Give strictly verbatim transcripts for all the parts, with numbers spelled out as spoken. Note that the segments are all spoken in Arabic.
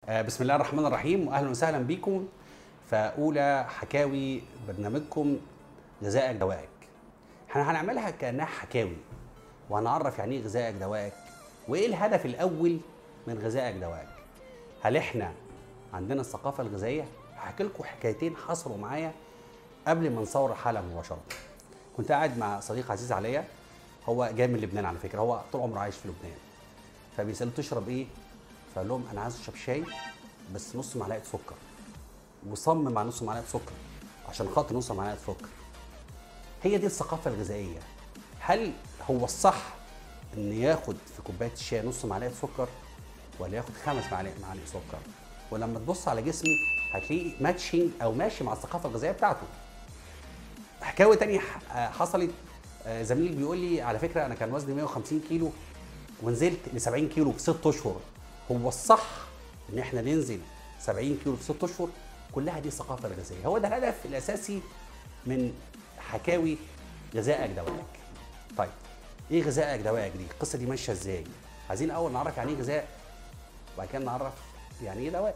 آه، بسم الله الرحمن الرحيم واهلا وسهلا بكم في اولى حكاوي برنامجكم غذائك دوائك. احنا هنعملها كانها حكاوي وهنعرف يعني ايه غذائك دوائك وايه الهدف الاول من غذائك دوائك. هل احنا عندنا الثقافه الغذائيه؟ هحكي لكم حكايتين حصلوا معايا قبل ما نصور الحلقه مباشره. كنت قاعد مع صديق عزيز عليا، هو جاي من لبنان على فكره، هو طول عمره عايش في لبنان. فبيسالوا تشرب ايه؟ فقال لهم انا عايز اشرب شاي بس نص معلقه سكر، وصمم على نص معلقه سكر عشان خاطر نص معلقه سكر. هي دي الثقافه الغذائيه. هل هو الصح ان ياخد في كوبايه الشاي نص معلقه سكر ولا ياخد خمس معالق معالق سكر؟ ولما تبص على جسمه هتلاقيه ماتشنج او ماشي مع الثقافه الغذائيه بتاعته. حكاوي تانية حصلت، زميلي بيقول لي على فكره انا كان وزني مية وخمسين كيلو ونزلت ل سبعين كيلو في ست اشهر. هو الصح ان احنا ننزل سبعين كيلو في ست اشهر؟ كلها دي الثقافه الغذائيه. هو ده الهدف الاساسي من حكاوي غذائك دوائك. طيب ايه غذائك دوائك دي؟ القصه دي ماشيه ازاي؟ عايزين اول نعرف يعني ايه غذاء وبعد كده نعرف يعني ايه دواء.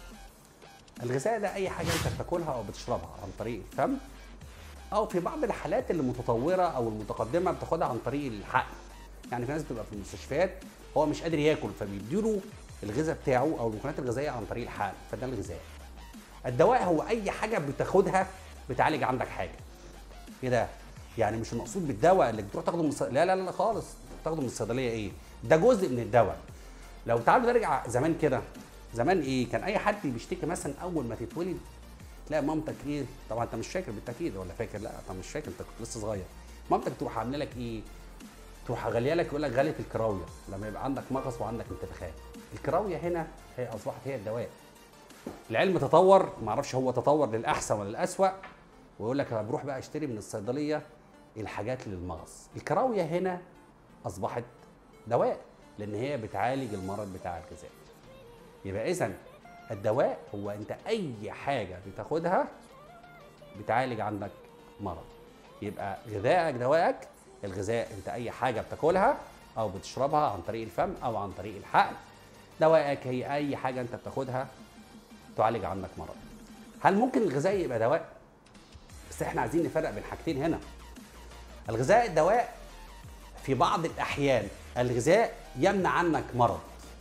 الغذاء ده اي حاجه انت بتاكلها او بتشربها عن طريق الفم، او في بعض الحالات اللي متطوره او المتقدمه بتاخدها عن طريق الحقن. يعني في ناس بتبقى في المستشفيات هو مش قادر ياكل فبيديله الغذاء بتاعه او المكونات الغذائيه عن طريق الحقن، فده الغذاء. الدواء هو اي حاجه بتاخدها بتعالج عندك حاجه. ايه ده؟ يعني مش المقصود بالدواء اللي بتروح تاخده من الص... لا لا لا خالص، تاخده من الصيدليه. ايه ده؟ جزء من الدواء. لو تعالوا نرجع زمان كده، زمان ايه كان اي حد بيشتكي مثلا اول ما تتولد تلاقي مامتك ايه، طبعا انت مش فاكر بالتاكيد ولا فاكر؟ لا طبعا مش فاكر، انت كنت لسه صغير. مامتك تروح عامله لك ايه؟ تروح غاليه لك، يقول لك غاليه الكراويه لما يبقى عندك مغص وعندك انتفاخات. الكراويه هنا هي اصبحت هي الدواء. العلم تطور، ما اعرفش هو تطور للاحسن ولا الاسوأ، ويقول لك انا بروح بقى اشتري من الصيدليه الحاجات للمغص. الكراويه هنا اصبحت دواء لان هي بتعالج المرض بتاع الغذاء. يبقى اذا الدواء هو انت اي حاجه بتاخدها بتعالج عندك مرض. يبقى غذائك دوائك. الغذاء انت اي حاجه بتاكلها او بتشربها عن طريق الفم او عن طريق الحقن. دوائك هي اي حاجه انت بتاخدها تعالج عنك مرض. هل ممكن الغذاء يبقى دواء؟ بس احنا عايزين نفرق بين حاجتين هنا. الغذاء الدواء في بعض الاحيان الغذاء يمنع عنك مرض.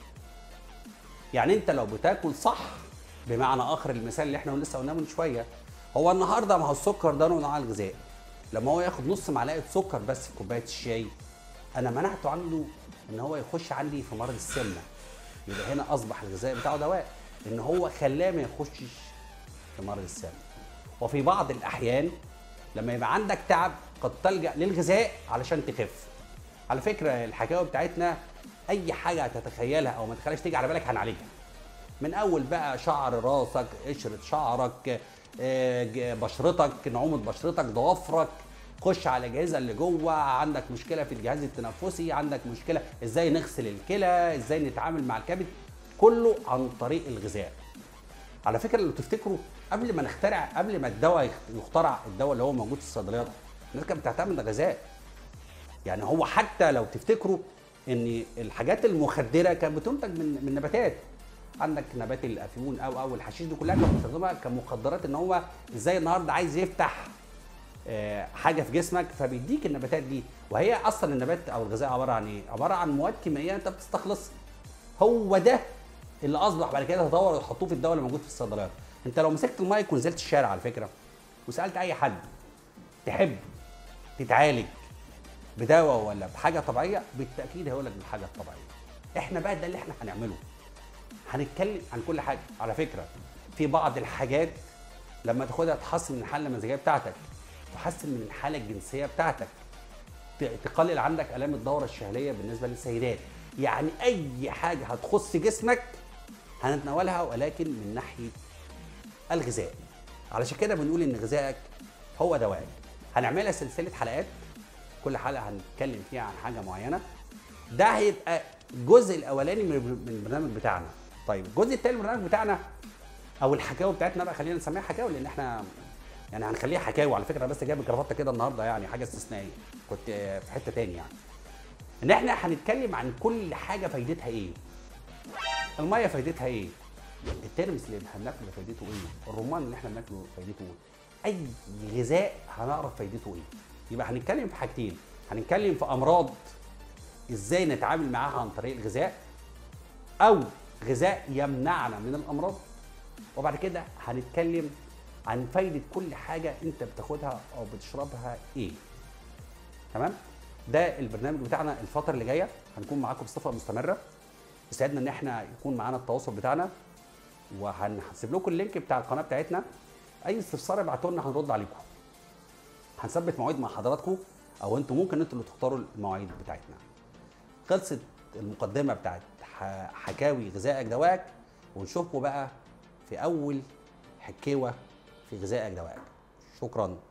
يعني انت لو بتاكل صح، بمعنى اخر المثال اللي احنا لسه قلناه من شويه، هو النهارده ما هو السكر ده نوع من انواع الغذاء. لما هو ياخد نص معلقه سكر بس في كوبايه الشاي، انا منعته عنه ان هو يخش عندي في مرض السمنه. يبقى هنا اصبح الغذاء بتاعه دواء ان هو خلاه ما يخشش في مرض السمنه. وفي بعض الاحيان لما يبقى عندك تعب قد تلجا للغذاء علشان تخف. على فكره الحكاوي بتاعتنا اي حاجه هتتخيلها او ما تخليش تيجي على بالك هنعالجها. من اول بقى شعر راسك، قشره شعرك، بشرتك، نعومه بشرتك، ضوافرك، خش على الاجهزه اللي جوه، عندك مشكله في الجهاز التنفسي، عندك مشكله ازاي نغسل الكلى، ازاي نتعامل مع الكبد، كله عن طريق الغذاء. على فكره لو تفتكروا قبل ما نخترع، قبل ما الدواء يخترع، الدواء اللي هو موجود في الصيدليات، الناس كانت بتعتمد على الغذاء. يعني هو حتى لو تفتكروا ان الحاجات المخدره كانت بتنتج من من نباتات. عندك نبات الافيون او او الحشيش، دي كلها كانت بتستخدمها كمخدرات ان هو ازاي النهارده عايز يفتح حاجه في جسمك فبيديك النباتات دي. وهي اصلا النبات او الغذاء عباره عن ايه؟ عباره عن مواد كيميائيه انت بتستخلصها. هو ده اللي اصبح بعد كده تطور ويحطوه في الدواء اللي موجود في الصيدليات. انت لو مسكت المايك ونزلت الشارع على فكره وسالت اي حد تحب تتعالج بدواء ولا بحاجه طبيعيه، بالتاكيد هيقول لك بالحاجه الطبيعيه. احنا بقى ده اللي احنا هنعمله، هنتكلم عن كل حاجه. على فكره في بعض الحاجات لما تاخدها تحسن من الحاله المزاجيه بتاعتك، تحسن من الحاله الجنسيه بتاعتك، تقلل عندك الام الدوره الشهريه بالنسبه للسيدات. يعني اي حاجه هتخص جسمك هنتناولها، ولكن من ناحيه الغذاء. علشان كده بنقول ان غذائك هو دواءك. هنعملها سلسله حلقات، كل حلقه هنتكلم فيها عن حاجه معينه. ده هيبقى الجزء الاولاني من البرنامج بتاعنا. طيب الجزء الثاني من البرنامج بتاعنا او الحكاوي بتاعتنا بقى، خلينا نسميها حكاوي لان احنا يعني هنخليها حكاوي. على فكره بس جايب الكرافته كده النهارده، يعني حاجه استثنائيه، كنت في حته تاني. يعني ان احنا هنتكلم عن كل حاجه فايدتها ايه. الميه فايدتها ايه؟ الترمس اللي احنا بناكله فايدته ايه؟ الرمان اللي احنا بناكله فايدته ايه؟ اي غذاء هنعرف فايدته ايه. يبقى هنتكلم في حاجتين، هنتكلم في امراض ازاي نتعامل معاها عن طريق الغذاء، او غذاء يمنعنا من الامراض، وبعد كده هنتكلم عن فايده كل حاجه انت بتاخدها او بتشربها ايه. تمام؟ ده البرنامج بتاعنا الفتره اللي جايه، هنكون معاكم بصفه مستمره. يسعدنا ان احنا يكون معانا التواصل بتاعنا، وهنسيب لكم اللينك بتاع القناه بتاعتنا. اي استفسار ابعتوا لنا هنرد عليكم. هنثبت مواعيد مع حضراتكم، او انتوا ممكن انتوا اللي تختاروا المواعيد بتاعتنا. خلصت المقدمه بتاعت حكاوي غذائك دواءك، ونشوفكم بقى في اول حكاوه في غذائك دواءك. شكرا.